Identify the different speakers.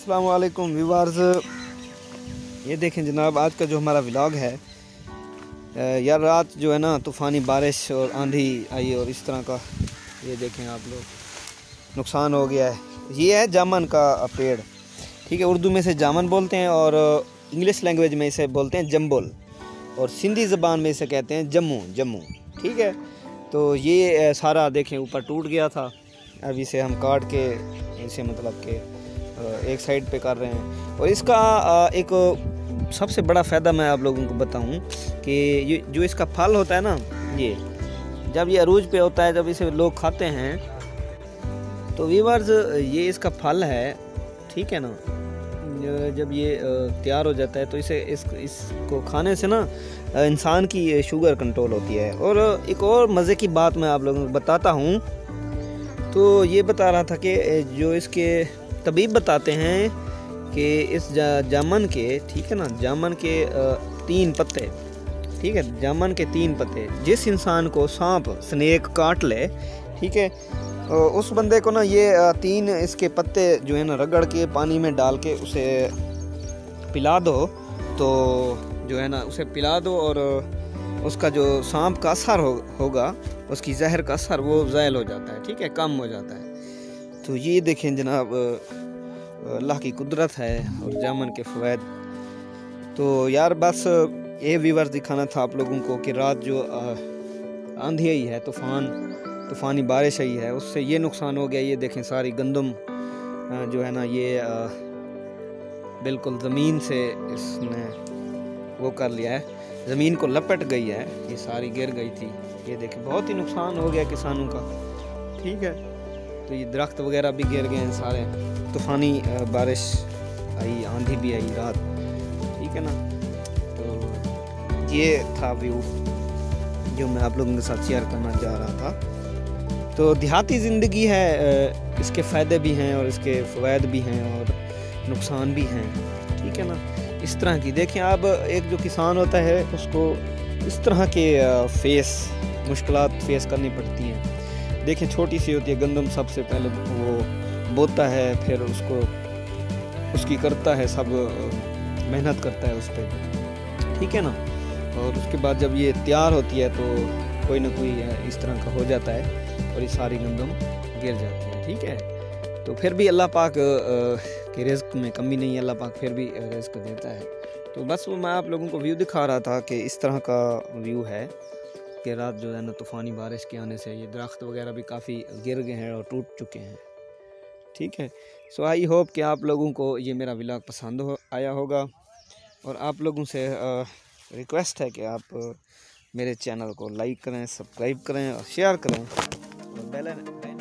Speaker 1: अस्सलाम वालेकुम व्यूअर्स, ये देखें जनाब आज का जो हमारा व्लॉग है। यार रात जो है ना तूफ़ानी बारिश और आंधी आई और इस तरह का ये देखें आप लोग नुकसान हो गया है। ये है जामन का पेड़, ठीक है। उर्दू में इसे जामन बोलते हैं और इंग्लिश लैंग्वेज में इसे बोलते हैं जम्बुल और सिंधी ज़बान में इसे कहते हैं जम्मू, ठीक है। तो ये सारा देखें ऊपर टूट गया था। अब इसे हम काट के इसे मतलब के एक साइड पे कर रहे हैं। और इसका एक सबसे बड़ा फ़ायदा मैं आप लोगों को बताऊं कि ये जो इसका फल होता है ना, ये जब ये अरूज पे होता है, जब इसे लोग खाते हैं तो व्यूअर्स ये इसका फल है, ठीक है ना। जब ये तैयार हो जाता है तो इसको खाने से ना इंसान की शुगर कंट्रोल होती है। और एक और मज़े की बात मैं आप लोगों को बताता हूँ। तो ये बता रहा था कि जो इसके तबीब बताते हैं कि इस जामन के, ठीक है ना, जामन के 3 पत्ते, ठीक है, जामन के 3 पत्ते जिस इंसान को सांप स्नेक काट ले, ठीक है, उस बंदे को ना ये 3 इसके पत्ते जो है ना रगड़ के पानी में डाल के उसे पिला दो, तो जो है ना उसे पिला दो और उसका जो सांप का असर होगा, उसकी जहर का असर वो ज़ायल हो जाता है, ठीक है, कम हो जाता है। तो ये देखें जनाब अल्लाह की कुदरत है और जामन के फ़वाइद। तो यार बस ये व्यूअर्स दिखाना था आप लोगों को कि रात जो आंधी आई है, तूफ़ानी बारिश आई है, उससे ये नुकसान हो गया। ये देखें सारी गंदम जो है ना ये बिल्कुल ज़मीन से इसने वो कर लिया है, ज़मीन को लपट गई है, ये सारी गिर गई थी। ये देखें बहुत ही नुकसान हो गया किसानों का, ठीक है। तो ये दरख्त वगैरह भी गिर गए हैं सारे। तूफ़ानी बारिश आई, आंधी भी आई रात, ठीक है ना। तो ये था व्यू जो मैं आप लोगों के साथ शेयर करना चाह रहा था। तो देहाती ज़िंदगी है, इसके फ़ायदे भी हैं और इसके फ़वाइद भी हैं और नुकसान भी हैं, ठीक है ना। इस तरह की देखें आप, एक जो किसान होता है उसको इस तरह के मुश्किलात फेस करनी पड़ती हैं। देखें छोटी सी होती है गंदम, सबसे पहले वो बोता है, फिर उसकी करता है, सब मेहनत करता है उस पर, ठीक है ना। और उसके बाद जब ये तैयार होती है तो कोई ना कोई इस तरह का हो जाता है और ये सारी गंदम गिर जाती है, ठीक है। तो फिर भी अल्लाह पाक के रिज़्क़ में कमी नहीं है, अल्लाह पाक फिर भी रिज़्क़ देता है। तो बस वो मैं आप लोगों को व्यू दिखा रहा था कि इस तरह का व्यू है कि रात जो है ना तूफ़ानी बारिश के आने से ये दरख्त वगैरह भी काफ़ी गिर गए हैं और टूट चुके हैं, ठीक है। सो आई होप कि आप लोगों को ये मेरा व्लॉग पसंद आया होगा। और आप लोगों से रिक्वेस्ट है कि आप मेरे चैनल को लाइक करें, सब्सक्राइब करें और शेयर करें और बेल